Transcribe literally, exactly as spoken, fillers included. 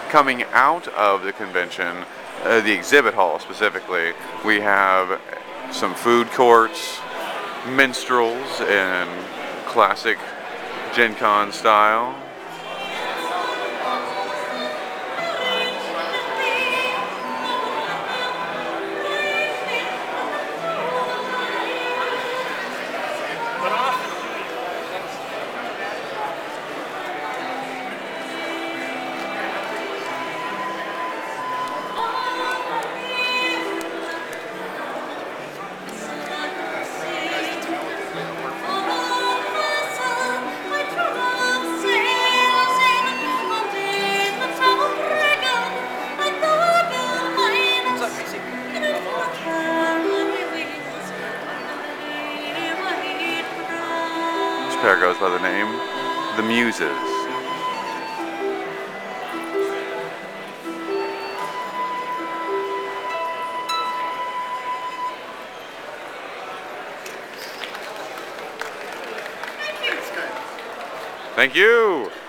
Coming out of the convention, uh, the exhibit hall specifically, we have some food courts, minstrels in classic Gen Con style. This pair goes by the name The Muses. Thank you.